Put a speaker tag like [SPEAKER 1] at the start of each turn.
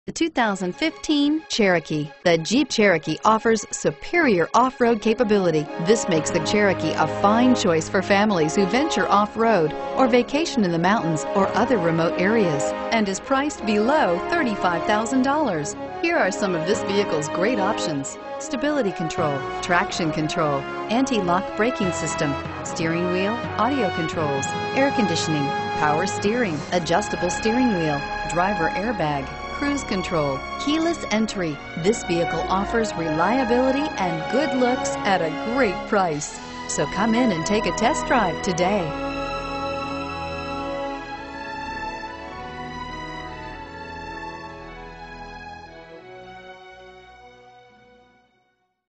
[SPEAKER 1] The 2015 Cherokee. The Jeep Cherokee offers superior off-road capability. This makes the Cherokee a fine choice for families who venture off-road or vacation in the mountains or other remote areas, and is priced below $35,000. Here are some of this vehicle's great options: stability control, traction control, anti-lock braking system, steering wheel audio controls, air conditioning, power steering, adjustable steering wheel, driver airbag, cruise control, keyless entry. This vehicle offers reliability and good looks at a great price. So come in and take a test drive today.